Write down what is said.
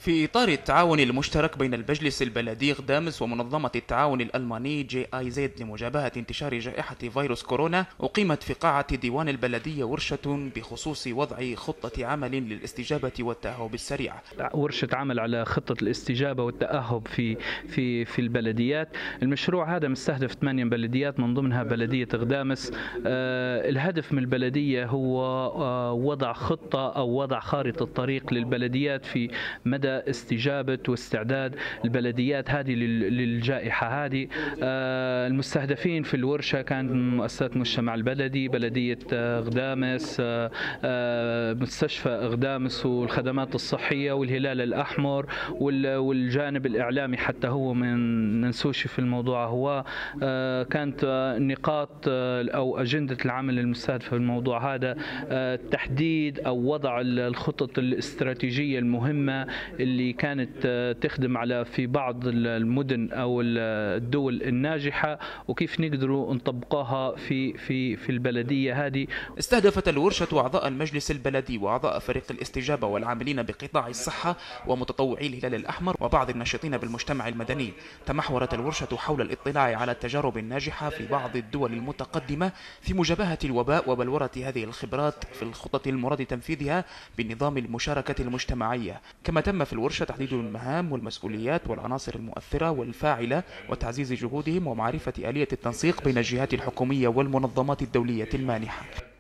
في إطار التعاون المشترك بين المجلس البلدي غدامس ومنظمة التعاون الألماني GIZ لمجابهة انتشار جائحة فيروس كورونا، أقيمت في قاعة ديوان البلدية ورشة بخصوص وضع خطة عمل للاستجابة والتأهب السريع. ورشة عمل على خطة الاستجابة والتأهب في البلديات. المشروع هذا مستهدف 8 بلديات من ضمنها بلدية غدامس. الهدف من البلدية هو وضع خطة أو وضع خارطة طريق للبلديات في مدى استجابة واستعداد البلديات هذه للجائحة هذه. المستهدفين في الورشة كان مؤسسات المجتمع البلدي، بلدية غدامس، مستشفى غدامس والخدمات الصحية والهلال الأحمر والجانب الإعلامي حتى هو من ننسوش في الموضوع. هو كانت نقاط أو أجندة العمل المستهدفة في الموضوع هذا تحديد أو وضع الخطط الاستراتيجية المهمة اللي كانت تخدم على في بعض المدن أو الدول الناجحة، وكيف نقدروا نطبقها في البلدية هذه. استهدفت الورشة أعضاء المجلس البلدي وأعضاء فريق الاستجابة والعاملين بقطاع الصحة ومتطوعي الهلال الأحمر وبعض الناشطين بالمجتمع المدني. تمحورت الورشة حول الاطلاع على التجارب الناجحة في بعض الدول المتقدمة في مجابهة الوباء وبلورة هذه الخبرات في الخطط المراد تنفيذها بنظام المشاركة المجتمعية. كما تم في الورشة تحديد المهام والمسؤوليات والعناصر المؤثرة والفاعلة وتعزيز جهودهم ومعرفة آلية التنسيق بين الجهات الحكومية والمنظمات الدولية المانحة.